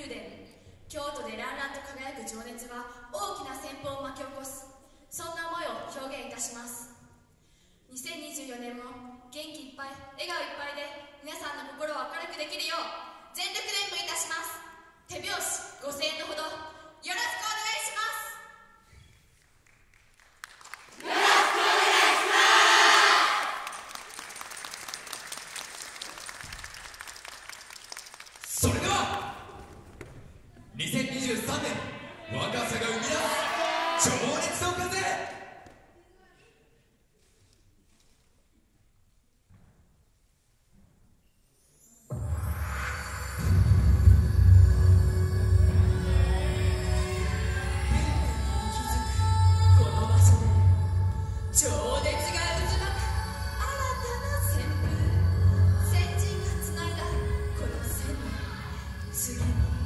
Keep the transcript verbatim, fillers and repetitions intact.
伝。京都で乱々と輝く情熱は大きな旋風を巻き起こす。そんな思いを表現いたします。にせんにじゅうよねんも元気いっぱい笑顔いっぱいで皆さんの心を明るくできるよう全力で演舞いたします。手拍子ご声援のほどよろしくお願いします。 それではにせんにじゅうさんねん若さが生み出す情熱の風。 情熱が渦巻く新たな旋風。先人がつないだこの線路、次に